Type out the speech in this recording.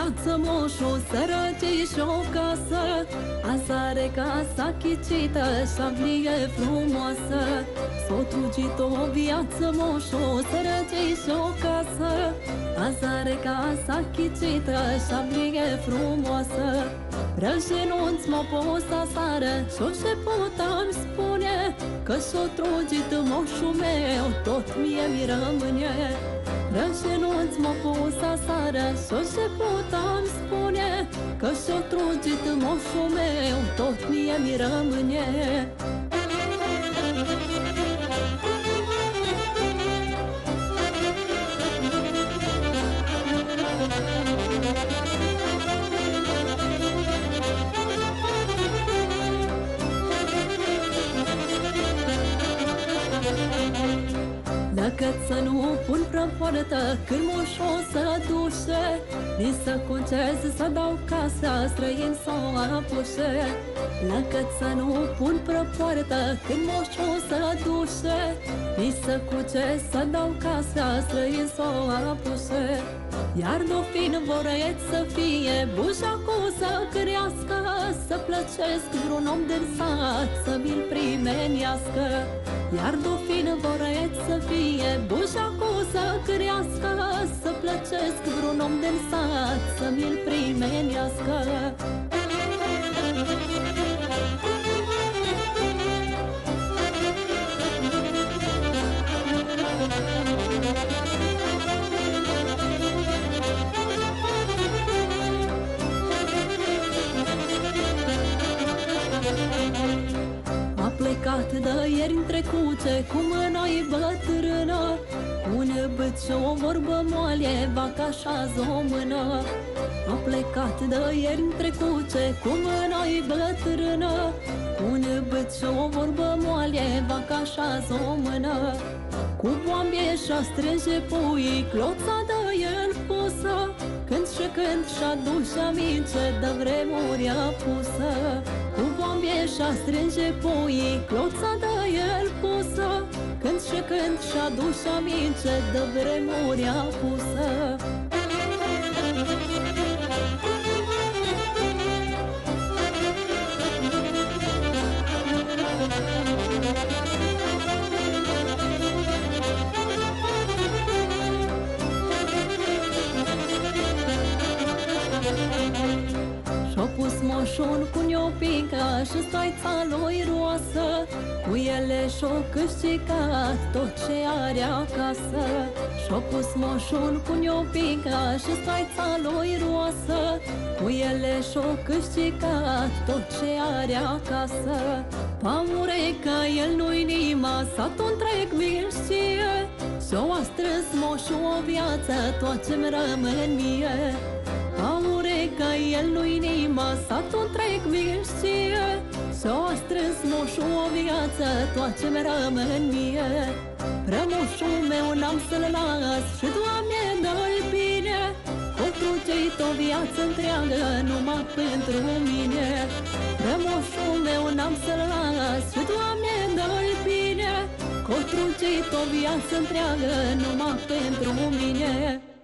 viață moșu, sărăcii și o casă. Azi are casa chicită, șablie frumoasă. S-o trugit o viață moșu, sărăcii și o casă. Azi are casa chicită, șablie frumoasă. Răjenunț m-o posta sară și-o șeputam spune că și-o trugit moșul meu, tot mie mi rămâne. Răjenunț m-o posta sară și-o șeputam spune că și-o trugit moșul meu, tot mie mi rămâne. Decât să nu pun prăpoartă când moșo să dușe, ni să concez să dau casa, străin să o apușe. Decât să nu pun prăpoartă când moșo să dușe, ni să cucez să dau casa, străin să o apușe. Iar dofin voreț să fie, bușacul să crească, să plăcesc vreun om din sat, să mi-l primenească. Iar dofin voreț să fie, bușacul să crească, să plăcesc vreun om din sat, să mi-l primenească. Plecat de ieri în trecuce, cu mâna-i bătrână, un băț și o vorbă moale, vaca așează o mână. A plecat de ieri în trecuce, cu mâna-i bătrână, un băț și o vorbă moale, vaca așează o mână. Cu boambie și-a strânge puii, cloța de el pusă, când și când și-a dus aminte de vremuri apusă. Cu boambie și-a strânge puii, cloța de el pusă, când și când și-a dus aminte de vremuri apusă. Și-o pus moșul cu niopica și staița lui roasă, cu ele și-o câștigat tot ce are acasă. Și-o pus moșul cu niopica și staița lui roasă, cu ele și-o câștigat tot ce are acasă. Pamure că el nu-i nima, satul întreg mi-l știe, și-o a strâns moșul o viață, tot ce-mi rămâne mie. Aure că el nu-i nima, satul întreg mi-l știe, s-o a strâns moșul o viață, tot ce-mi rămân mie. Rămoșul meu n-am să-l las și, Doamne, dă-l bine, o trucit o viață întreagă numai pentru mine. Rămoșul meu n-am să-l las și, Doamne, dă-l bine, o trucit o viață întreagă numai pentru mine.